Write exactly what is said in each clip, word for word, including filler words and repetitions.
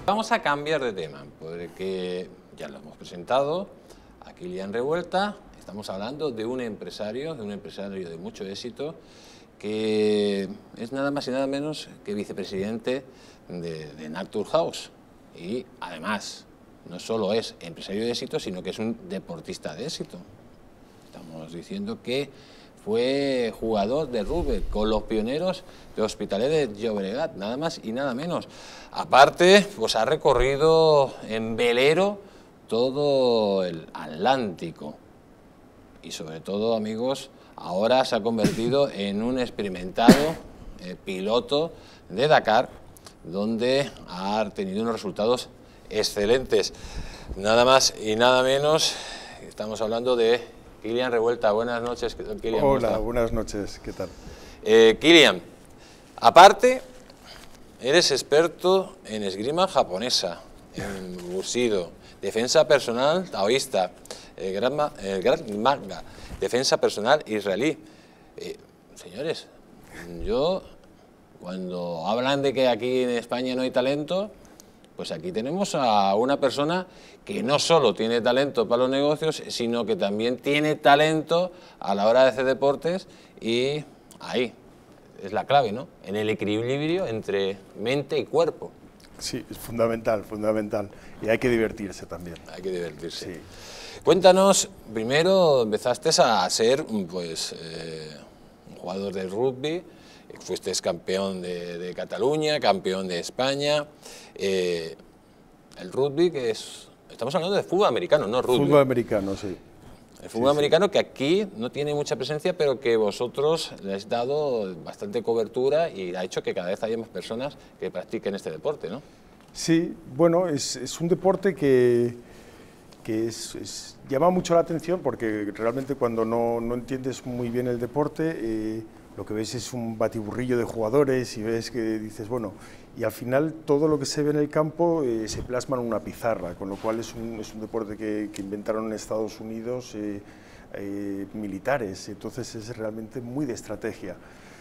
Vamos a cambiar de tema, porque ya lo hemos presentado, a Kilian Revuelta. Estamos hablando de un empresario, de un empresario de mucho éxito, que es nada más y nada menos que vicepresidente de, de Naturhaus. Y además, no solo es empresario de éxito, sino que es un deportista de éxito. Estamos diciendo que fue jugador de rugby con los pioneros de Hospitalet de Llobregat, nada más y nada menos. Aparte, pues ha recorrido en velero todo el Atlántico. Y sobre todo, amigos, ahora se ha convertido en un experimentado eh, piloto de Dakar, donde ha tenido unos resultados excelentes. Nada más y nada menos, estamos hablando de Kilian Revuelta. Buenas noches, Kilian. Hola, buenas noches, ¿qué tal? Eh, Kilian, aparte, eres experto en esgrima japonesa, en busido, defensa personal taoísta, el gran, el gran manga, defensa personal israelí. Eh, señores, yo, cuando hablan de que aquí en España no hay talento, pues aquí tenemos a una persona que no solo tiene talento para los negocios, sino que también tiene talento a la hora de hacer deportes, y ahí es la clave, ¿no? En el equilibrio entre mente y cuerpo. Sí, es fundamental, fundamental. Y hay que divertirse también. Hay que divertirse. Sí. Cuéntanos, primero empezaste a ser pues, eh, un jugador de rugby, fuiste campeón de, de Cataluña, campeón de España. Eh, el rugby, que es... Estamos hablando de fútbol americano, no rugby. Fútbol americano, sí. El fútbol sí, americano, sí, que aquí no tiene mucha presencia, pero que vosotros le habéis dado bastante cobertura y ha hecho que cada vez haya más personas que practiquen este deporte, ¿no? Sí, bueno, es, es un deporte que, que es, es, llama mucho la atención, porque realmente cuando no, no entiendes muy bien el deporte, eh, lo que ves es un batiburrillo de jugadores y ves que dices, bueno, y al final todo lo que se ve en el campo eh, se plasma en una pizarra, con lo cual es un, es un deporte que, que inventaron en Estados Unidos eh, eh, militares, entonces es realmente muy de estrategia.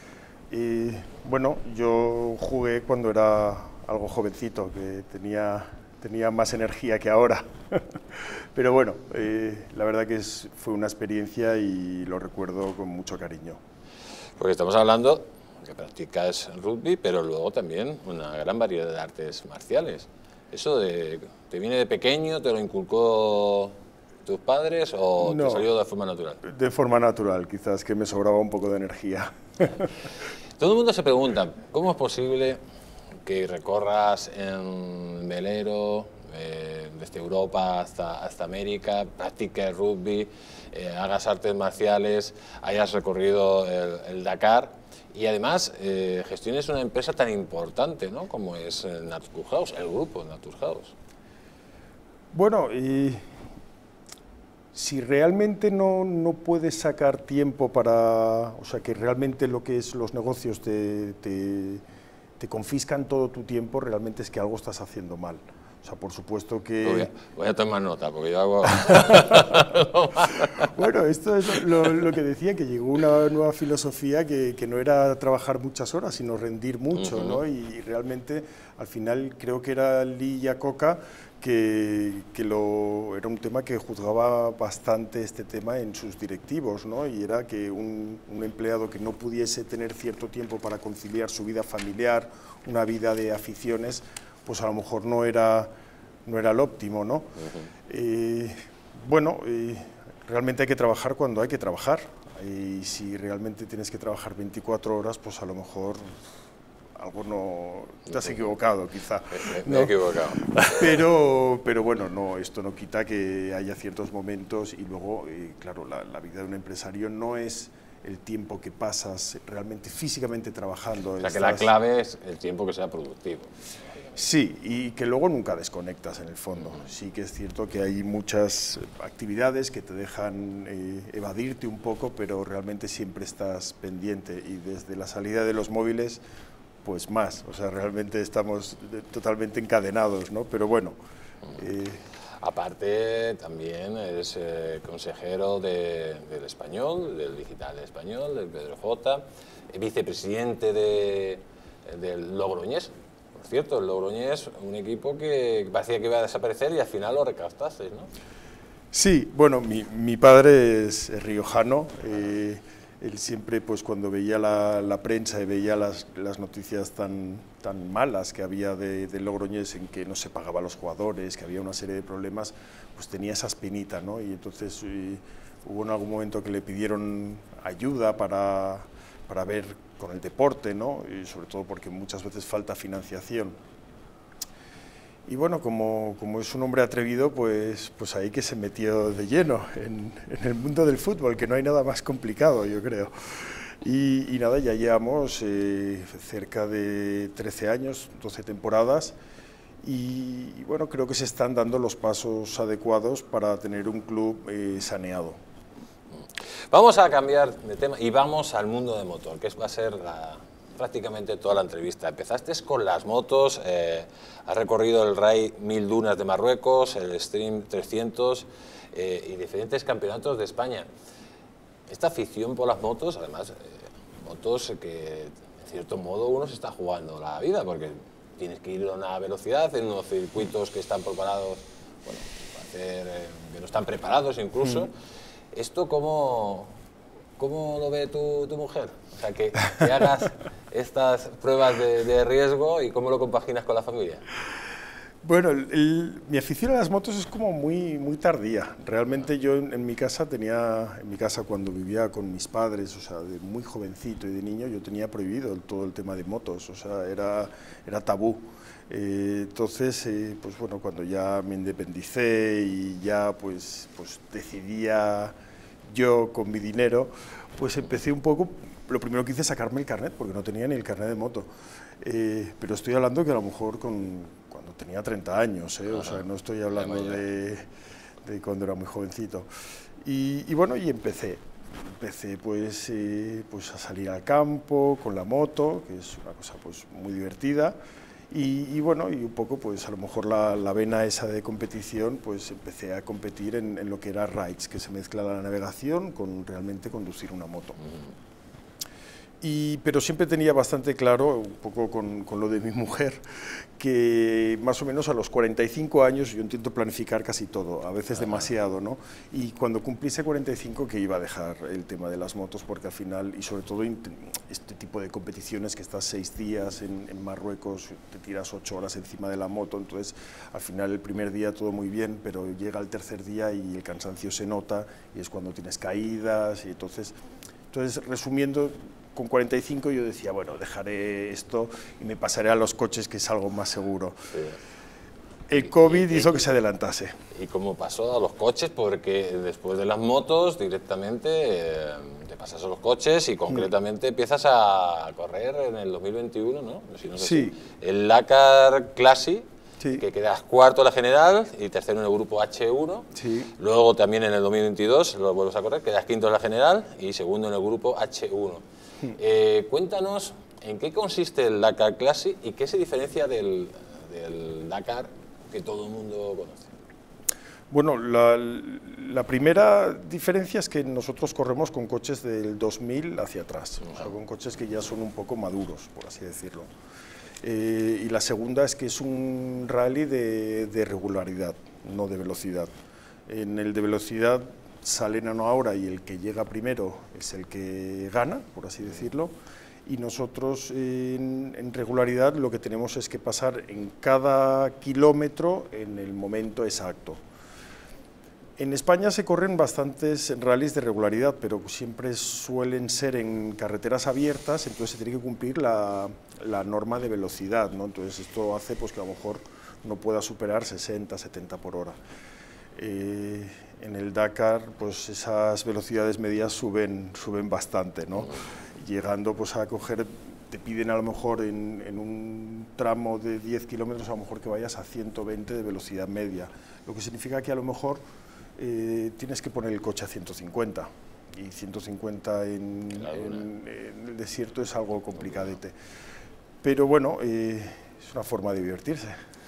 Eh, bueno, yo jugué cuando era algo jovencito, que tenía, tenía más energía que ahora, pero bueno, eh, la verdad que es, fue una experiencia y lo recuerdo con mucho cariño. Porque estamos hablando que practicas rugby, pero luego también una gran variedad de artes marciales. ¿Eso de, te viene de pequeño, te lo inculcó tus padres o no, te salió de forma natural? De forma natural, quizás que me sobraba un poco de energía. Todo el mundo se pregunta, ¿cómo es posible que recorras en velero, eh, desde Europa hasta, hasta América, practiques rugby, eh, hagas artes marciales, hayas recorrido el, el Dakar y además eh, gestiones una empresa tan importante, ¿no?, como es Naturhaus, el grupo Naturhaus? Bueno, y si realmente no, no puedes sacar tiempo para, o sea, que realmente lo que es los negocios te, te, te confiscan todo tu tiempo, realmente es que algo estás haciendo mal. O sea, por supuesto que... Voy a, voy a tomar nota, porque yo hago... Bueno, esto es lo, lo que decía, que llegó una nueva filosofía que, que no era trabajar muchas horas, sino rendir mucho, uh-huh. ¿no? Y realmente, al final, creo que era Lee Iacocca, que, que lo, era un tema que juzgaba bastante este tema en sus directivos, ¿no? Y era que un, un empleado que no pudiese tener cierto tiempo para conciliar su vida familiar, una vida de aficiones, pues a lo mejor no era, no era el óptimo, ¿no? Uh-huh. eh, bueno, eh, realmente hay que trabajar cuando hay que trabajar, y si realmente tienes que trabajar veinticuatro horas, pues a lo mejor algo no... te has equivocado, quizá. Me, me, me he equivocado. Pero, pero bueno, no, esto no quita que haya ciertos momentos, y luego, eh, claro, la, la vida de un empresario no es el tiempo que pasas realmente físicamente trabajando. O sea, estás... que la clave es el tiempo que sea productivo. Sí, y que luego nunca desconectas en el fondo. Sí que es cierto que hay muchas actividades que te dejan eh, evadirte un poco, pero realmente siempre estás pendiente, y desde la salida de los móviles, pues más. O sea, realmente estamos totalmente encadenados, ¿no? Pero bueno... Eh, Aparte, también eres eh, consejero de, del Español, del Digital Español, del Pedro J, vicepresidente de, del Logroñés, por cierto, el Logroñés, un equipo que parecía que iba a desaparecer y al final lo recaptasteis, ¿no? Sí, bueno, mi, mi padre es, es riojano. Eh, él siempre, pues cuando veía la, la prensa y veía las, las noticias tan, tan malas que había de, de Logroñés, en que no se pagaba a los jugadores, que había una serie de problemas, pues tenía esa espinita, ¿no? Y entonces eh, hubo en algún momento que le pidieron ayuda para, para ver con el deporte, ¿no? Y sobre todo porque muchas veces falta financiación. Y bueno, como, como es un hombre atrevido, pues, pues ahí que se metió de lleno en, en el mundo del fútbol, que no hay nada más complicado, yo creo. Y, y nada, ya llevamos eh, cerca de trece años, doce temporadas, y, y bueno, creo que se están dando los pasos adecuados para tener un club eh, saneado. Vamos a cambiar de tema y vamos al mundo de motor, que va a ser la... prácticamente toda la entrevista. Empezaste con las motos, eh, has recorrido el Rally Mil Dunas de Marruecos, el Stream trescientos eh, y diferentes campeonatos de España. Esta afición por las motos, además, eh, motos que en cierto modo uno se está jugando la vida, porque tienes que ir a una velocidad en unos circuitos que están preparados, bueno, para hacer, eh, que no están preparados incluso. Mm. ¿Esto cómo, cómo lo ve tu, tu mujer? O sea, que, que hagas estas pruebas de, de riesgo y cómo lo compaginas con la familia. Bueno, el, el, mi afición a las motos es como muy, muy tardía. Realmente yo en, en mi casa tenía, en mi casa cuando vivía con mis padres, o sea, de muy jovencito y de niño, yo tenía prohibido el, todo el tema de motos, o sea, era, era tabú. Eh, entonces, eh, pues bueno, cuando ya me independicé y ya pues, pues decidía yo con mi dinero, pues empecé un poco, lo primero que hice es sacarme el carnet, porque no tenía ni el carnet de moto. Eh, pero estoy hablando que a lo mejor con, cuando tenía treinta años, ¿eh? O sea, no estoy hablando de, de cuando era muy jovencito. Y, y bueno, y empecé. Empecé pues, eh, pues a salir al campo con la moto, que es una cosa pues muy divertida. Y, y bueno, y un poco pues a lo mejor la, la vena esa de competición, pues empecé a competir en, en lo que era rides, que se mezcla la navegación con realmente conducir una moto. Mm. Y, pero siempre tenía bastante claro, un poco con, con lo de mi mujer, que más o menos a los cuarenta y cinco años yo intento planificar casi todo, a veces demasiado, ¿no? Y cuando cumpliese cuarenta y cinco que iba a dejar el tema de las motos, porque al final, y sobre todo este tipo de competiciones que estás seis días en, en Marruecos, te tiras ocho horas encima de la moto, entonces al final el primer día todo muy bien, pero llega el tercer día y el cansancio se nota, y es cuando tienes caídas, y entonces, entonces resumiendo, con cuarenta y cinco yo decía, bueno, dejaré esto y me pasaré a los coches, que es algo más seguro. Sí. El COVID y, y, hizo que se adelantase. ¿Y cómo pasó a los coches? Porque después de las motos directamente eh, te pasas a los coches y concretamente mm. empiezas a correr en el dos mil veintiuno, ¿no? Si no sé sí. Si, el Dakar Classic, sí. que quedas cuarto en la general y tercero en el grupo H uno. Sí. Luego también en el dos mil veintidós lo vuelves a correr, quedas quinto en la general y segundo en el grupo H uno. Eh, cuéntanos en qué consiste el Dakar Classic y qué se diferencia del, del Dakar que todo el mundo conoce. Bueno, la, la primera diferencia es que nosotros corremos con coches del dos mil hacia atrás, uh-huh. O sea, con coches que ya son un poco maduros, por así decirlo. Eh, y la segunda es que es un rally de, de regularidad, no de velocidad. En el de velocidad salen a una hora y el que llega primero es el que gana, por así decirlo, y nosotros en, en regularidad lo que tenemos es que pasar en cada kilómetro en el momento exacto. En España se corren bastantes rallies de regularidad, pero siempre suelen ser en carreteras abiertas, entonces se tiene que cumplir la, la norma de velocidad, ¿no? Entonces esto hace pues, que a lo mejor no pueda superar sesenta, setenta por hora. Eh, en el Dakar pues esas velocidades medias suben, suben bastante, ¿no? Llegando pues a coger, te piden a lo mejor en, en un tramo de diez kilómetros a lo mejor que vayas a ciento veinte de velocidad media, lo que significa que a lo mejor eh, tienes que poner el coche a ciento cincuenta y ciento cincuenta en, en, en el desierto es algo complicadete, pero bueno, eh, es una forma de divertirse.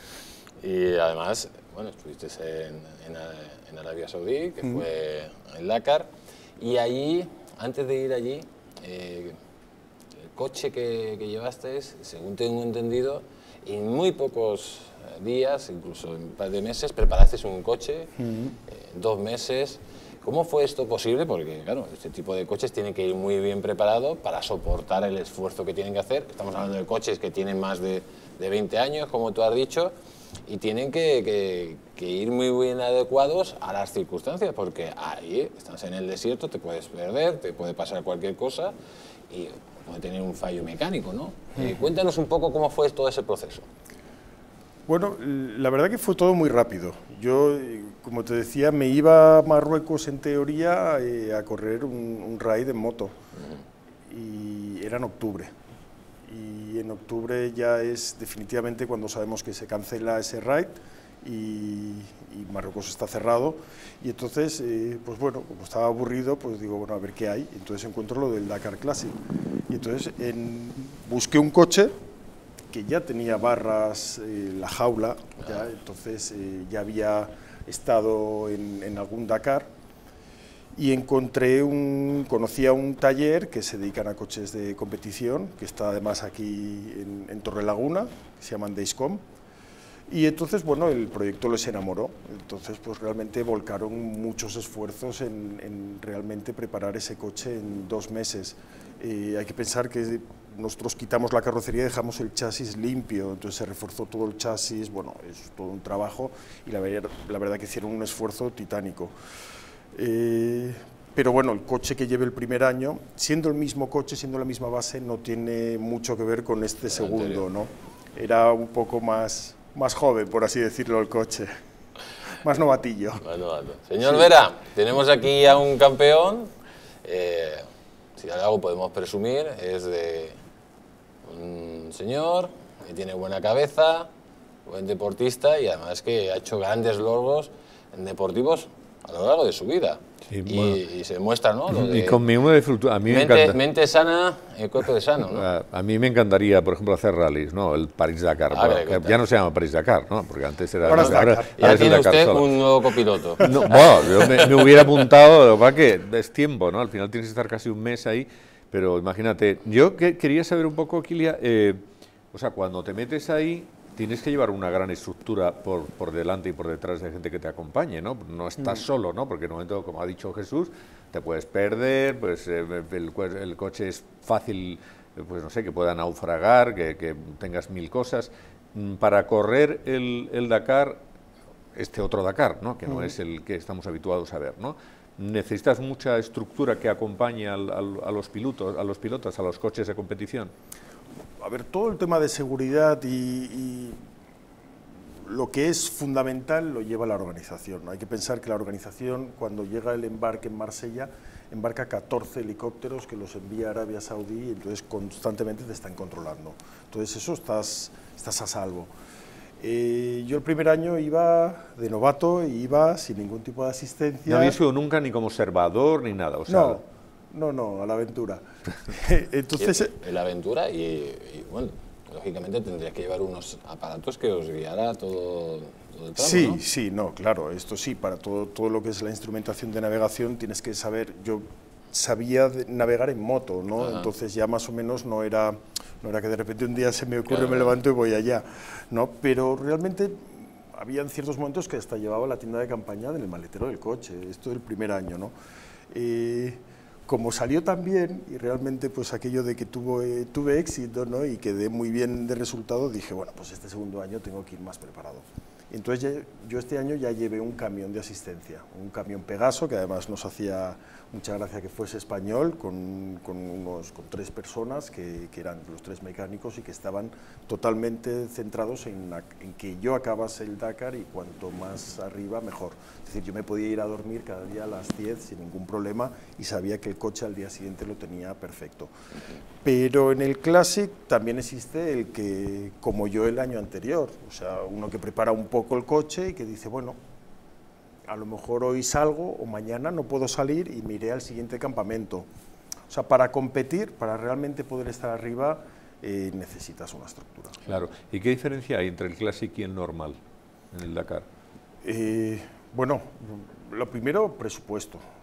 Y además, bueno, estuviste en, en, en Arabia Saudí, que mm. fue el Dakar, y allí, antes de ir allí, eh, el coche que, que llevaste, según tengo entendido, en muy pocos días, incluso en un par de meses, preparaste un coche, uh-huh. eh, dos meses. ¿Cómo fue esto posible? Porque, claro, este tipo de coches tienen que ir muy bien preparados para soportar el esfuerzo que tienen que hacer. Estamos hablando de coches que tienen más de, de veinte años, como tú has dicho, y tienen que, que, que ir muy bien adecuados a las circunstancias, porque ahí estás en el desierto, te puedes perder, te puede pasar cualquier cosa y puede tener un fallo mecánico, ¿no? Uh-huh. eh, cuéntanos un poco cómo fue todo ese proceso. Bueno, la verdad que fue todo muy rápido. Yo, como te decía, me iba a Marruecos en teoría eh, a correr un, un raid en moto, uh-huh. y era en octubre. Y en octubre ya es definitivamente cuando sabemos que se cancela ese raid y, y Marruecos está cerrado. Y entonces, eh, pues bueno, como estaba aburrido, pues digo, bueno, a ver qué hay. Entonces encuentro lo del Dakar Classic. Y entonces en, busqué un coche que ya tenía barras, eh, la jaula, ya, entonces eh, ya había estado en, en algún Dakar, y encontré un, conocí a un taller que se dedican a coches de competición, que está además aquí en, en Torrelaguna, que se llaman Dayscom, y entonces, bueno, el proyecto les enamoró, entonces pues realmente volcaron muchos esfuerzos en, en realmente preparar ese coche en dos meses. Eh, hay que pensar que nosotros quitamos la carrocería y dejamos el chasis limpio, entonces se reforzó todo el chasis, bueno, es todo un trabajo y la, ver, la verdad que hicieron un esfuerzo titánico. Eh, pero bueno, el coche que lleve el primer año, siendo el mismo coche, siendo la misma base, no tiene mucho que ver con este segundo, ¿no? Era un poco más, más joven, por así decirlo, el coche, más novatillo. Más novato. Señor sí. Vera, tenemos aquí a un campeón, eh, si algo podemos presumir, es de un señor que tiene buena cabeza, buen deportista y además que ha hecho grandes logros en deportivos a lo largo de su vida. Sí, y, bueno. y se demuestra, ¿no? Lo de y con mi de a mí mente, me encanta. Mente sana, el cuerpo de sano, ¿no? A, a mí me encantaría, por ejemplo, hacer rallies, ¿no? El París-Dakar, ah, bueno, que ya no se llama París-Dakar, ¿no? Porque antes era... Ahora es Dakar. Ahora, ya ahora tiene es usted solo. un nuevo copiloto. No, bueno, yo me, me hubiera apuntado, lo que pasa es que es tiempo, ¿no? Al final tienes que estar casi un mes ahí, pero imagínate, yo que, quería saber un poco, Kilia, eh, o sea, cuando te metes ahí, tienes que llevar una gran estructura por, por delante y por detrás de gente que te acompañe, ¿no? No estás mm. solo, ¿no? Porque en un momento, como ha dicho Jesús, te puedes perder, pues eh, el, el coche es fácil, pues no sé, que pueda naufragar, que, que tengas mil cosas. Para correr el, el Dakar, este otro Dakar, ¿no? Que no mm. es el que estamos habituados a ver, ¿no? Necesitas mucha estructura que acompañe al, al, a los pilotos, a los pilotos, a los coches de competición. A ver, todo el tema de seguridad y, y lo que es fundamental lo lleva la organización. Hay que pensar que la organización, cuando llega el embarque en Marsella, embarca catorce helicópteros que los envía a Arabia Saudí y entonces constantemente te están controlando. Entonces eso estás, estás a salvo. Eh, yo el primer año iba de novato y iba sin ningún tipo de asistencia. No había sido nunca ni como observador ni nada, o sea... No. No, no, a la aventura. Entonces, en la aventura y, y, bueno, lógicamente tendrías que llevar unos aparatos que os guiara todo, todo el tramo, sí, ¿no? Sí, no, claro, esto sí, para todo, todo lo que es la instrumentación de navegación tienes que saber, yo sabía de navegar en moto, ¿no? Ajá. Entonces ya más o menos no era, no era que de repente un día se me ocurre, claro, me levanto y voy allá, ¿no? Pero realmente habían ciertos momentos que hasta llevaba la tienda de campaña en el maletero del coche, esto del primer año, ¿no? Eh, Como salió tan bien y realmente pues aquello de que tuve, tuve éxito, ¿no? Y quedé muy bien de resultado, dije, bueno, pues este segundo año tengo que ir más preparado. Entonces ya, yo este año ya llevé un camión de asistencia, un camión Pegaso, que además nos hacía mucha gracia que fuese español, con, con, unos, con tres personas que, que eran los tres mecánicos y que estaban totalmente centrados en, en que yo acabase el Dakar y cuanto más arriba mejor. Es decir, yo me podía ir a dormir cada día a las diez sin ningún problema y sabía que el coche al día siguiente lo tenía perfecto. Pero en el Classic también existe el que, como yo el año anterior, o sea, uno que prepara un poco el coche y que dice, bueno, a lo mejor hoy salgo o mañana no puedo salir y me iré al siguiente campamento. O sea, para competir, para realmente poder estar arriba, eh, necesitas una estructura. Claro. ¿Y qué diferencia hay entre el Classic y el normal en el Dakar? Eh, bueno, lo primero, presupuesto. O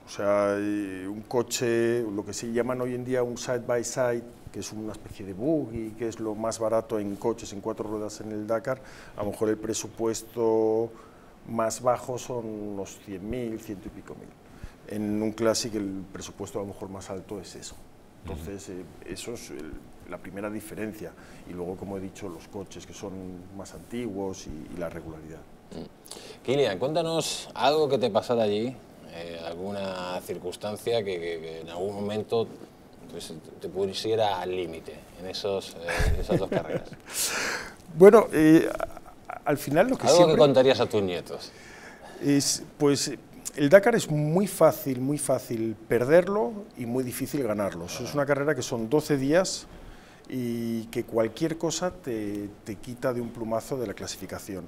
sea, eh, un coche, lo que se llaman hoy en día un side by side, que es una especie de buggy, que es lo más barato en coches en cuatro ruedas en el Dakar, a lo mejor el presupuesto más bajo son unos cien mil, ciento y pico mil. En un Classic el presupuesto a lo mejor más alto es eso. Entonces, eh, eso es el, la primera diferencia. Y luego, como he dicho, los coches que son más antiguos y, y la regularidad. Mm. Kilian, cuéntanos algo que te pasara allí, eh, alguna circunstancia que, que, que en algún momento pues, te pusiera al límite en esos, eh, esas dos carreras. Bueno, eh, al final lo que algo siempre... que contarías a tus nietos. Es, pues... El Dakar es muy fácil, muy fácil perderlo y muy difícil ganarlo. Ah. Es una carrera que son doce días y que cualquier cosa te, te quita de un plumazo de la clasificación.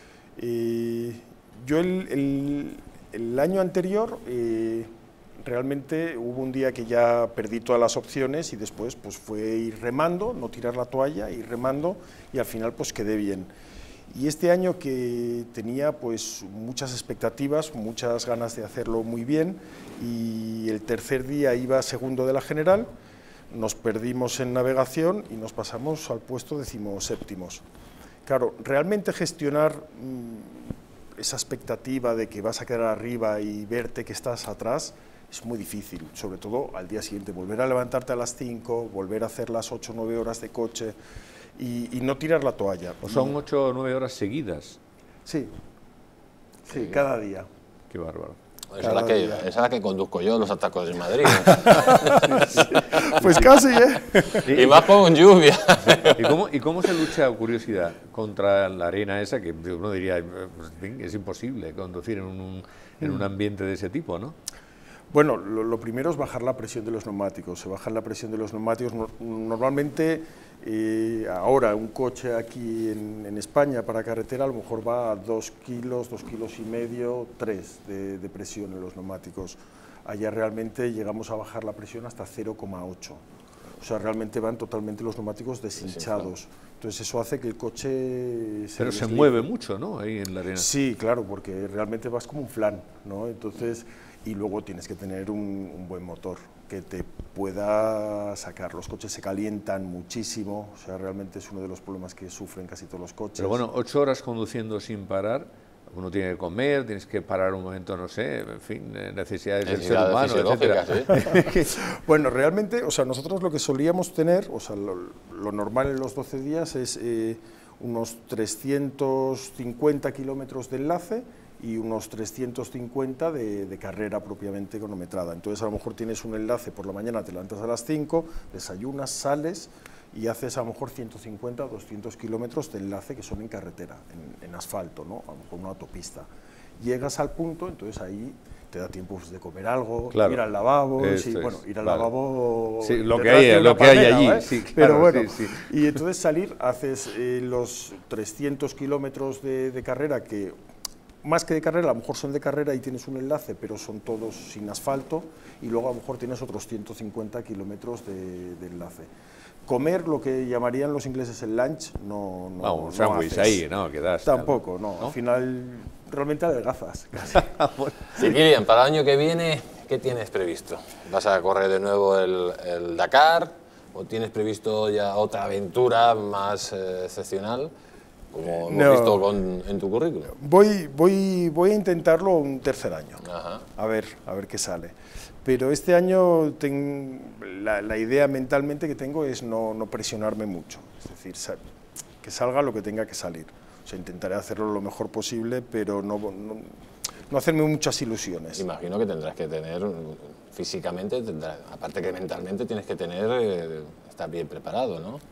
Eh, yo el, el, el año anterior eh, realmente hubo un día que ya perdí todas las opciones y después pues fue ir remando, no tirar la toalla, ir remando y al final pues quedé bien. Y este año que tenía pues muchas expectativas, muchas ganas de hacerlo muy bien y el tercer día iba segundo de la general, nos perdimos en navegación y nos pasamos al puesto decimoséptimos. Claro, realmente gestionar mmm, esa expectativa de que vas a quedar arriba y verte que estás atrás es muy difícil, sobre todo al día siguiente, volver a levantarte a las cinco, volver a hacer las ocho o nueve horas de coche, Y, y no tirar la toalla. ¿O son ocho o nueve horas seguidas? Sí, sí, cada día. Qué bárbaro. Esa es, la que, esa es la que conduzco yo, los atacos de Madrid. Sí, sí. Pues casi, ¿eh? Y más con lluvia. ¿Y cómo, ¿Y cómo se lucha, curiosidad, contra la arena esa que uno diría, pues, es imposible conducir en un, en un ambiente de ese tipo, ¿no? Bueno, lo, lo primero es bajar la presión de los neumáticos. Se baja la presión de los neumáticos. No, normalmente, eh, ahora, un coche aquí en, en España para carretera a lo mejor va a dos kilos, dos kilos y medio, tres de, de presión en los neumáticos. Allá realmente llegamos a bajar la presión hasta cero coma ocho. O sea, realmente van totalmente los neumáticos deshinchados. Entonces eso hace que el coche... Se Pero se mueve mucho, ¿no? Ahí en la arena. Sí, claro, porque realmente vas como un flan, ¿no? Entonces... Y luego tienes que tener un, un buen motor que te pueda sacar. Los coches se calientan muchísimo, o sea, realmente es uno de los problemas que sufren casi todos los coches. Pero bueno, ocho horas conduciendo sin parar, uno tiene que comer, tienes que parar un momento, no sé, en fin, necesidades del ser humano, etcétera. ¿Sí? Bueno, realmente, o sea, nosotros lo que solíamos tener, o sea, lo, lo normal en los doce días es eh, unos trescientos cincuenta kilómetros de enlace y unos trescientos cincuenta de, de carrera propiamente cronometrada. Entonces a lo mejor tienes un enlace por la mañana, te levantas a las cinco, desayunas, sales y haces a lo mejor ciento cincuenta o doscientos kilómetros de enlace que son en carretera, en, en asfalto, ¿no? A lo mejor una autopista. Llegas al punto, entonces ahí te da tiempo pues, de comer algo, claro, ir al lavabo, sí, bueno, ir al vale. lavabo... Sí, lo que hay, lo que hay allí, ¿eh? Sí, claro, pero bueno, sí, sí. Y entonces salir, haces eh, los trescientos kilómetros de, de carrera que... Más que de carrera, a lo mejor son de carrera y tienes un enlace, pero son todos sin asfalto, y luego a lo mejor tienes otros ciento cincuenta kilómetros de, de enlace. Comer, lo que llamarían los ingleses el lunch, no, no, no un no sándwich ahí, ¿no? Que das, Tampoco, no, ¿no? Al final realmente adelgazas. Sí, Kilian, para el año que viene, ¿qué tienes previsto? ¿Vas a correr de nuevo el, el Dakar o tienes previsto ya otra aventura más eh, excepcional? Como hemos no, visto con, en tu currículum. Voy, voy, voy a intentarlo un tercer año, Ajá. a ver, a ver qué sale. Pero este año ten, la, la idea mentalmente que tengo es no, no presionarme mucho, es decir, sal, que salga lo que tenga que salir. O sea, intentaré hacerlo lo mejor posible, pero no, no, no hacerme muchas ilusiones. Imagino que tendrás que tener, físicamente, tendrás, aparte que mentalmente tienes que tener, eh, estar bien preparado, ¿no?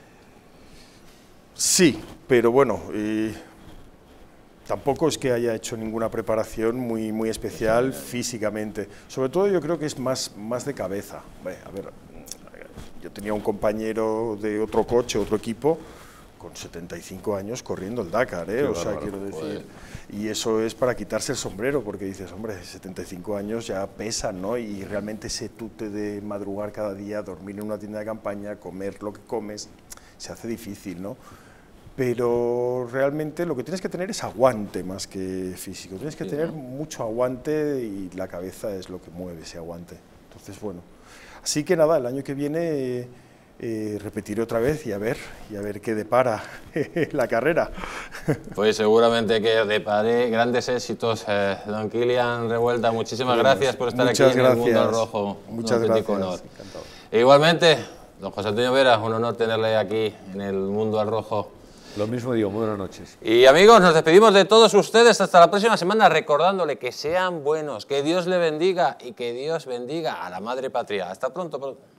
Sí, pero bueno, eh, tampoco es que haya hecho ninguna preparación muy, muy especial físicamente. Sobre todo yo creo que es más, más de cabeza. Bueno, a ver, yo tenía un compañero de otro coche, otro equipo, con setenta y cinco años corriendo el Dakar, ¿eh? O sea, quiero decir, y eso es para quitarse el sombrero, porque dices, hombre, setenta y cinco años ya pesan, ¿no? Y realmente ese tute de madrugar cada día, dormir en una tienda de campaña, comer lo que comes, se hace difícil, ¿no? pero realmente lo que tienes que tener es aguante más que físico, tienes que Sí, tener ¿no? mucho aguante y la cabeza es lo que mueve ese aguante. Entonces, bueno, así que nada, el año que viene eh, eh, repetiré otra vez y a ver, y a ver qué depara la carrera. Pues seguramente que depare grandes éxitos. Eh, don Kilian Revuelta, muchísimas Bueno, gracias por estar muchas aquí en el Mundo gracias. al Rojo. Muchas Un auténtico gracias. honor. Encantado. E igualmente, don José Antonio Vera, un honor tenerle aquí en el Mundo al Rojo. Lo mismo digo, muy buenas noches. Y amigos, nos despedimos de todos ustedes hasta la próxima semana, recordándole que sean buenos, que Dios le bendiga y que Dios bendiga a la Madre Patria. Hasta pronto.